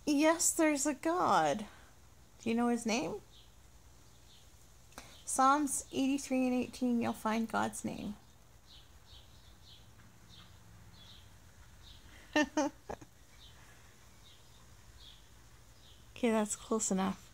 Yes, there's a God. Do you know his name? Psalms 83 and 18, you'll find God's name. Okay, that's close enough.